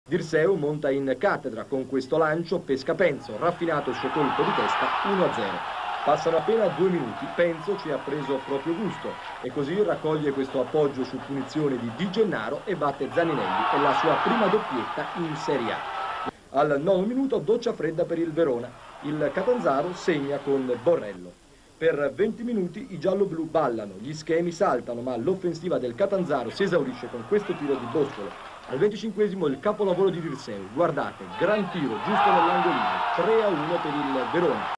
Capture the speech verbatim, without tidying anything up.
Dirseu monta in cattedra con questo lancio, pesca Penzo, raffinato il suo colpo di testa, uno a zero. Passano appena due minuti, Penzo ci ha preso proprio gusto e così raccoglie questo appoggio su punizione di Di Gennaro e batte Zaninelli e la sua prima doppietta in Serie A. Al nono minuto doccia fredda per il Verona, il Catanzaro segna con Borrello. Per venti minuti i giallo-blu ballano, gli schemi saltano, ma l'offensiva del Catanzaro si esaurisce con questo tiro di Boscolo. Al venticinquesimo il capolavoro di Dirseu, guardate, gran tiro giusto nell'angolino, tre a uno per il Verona.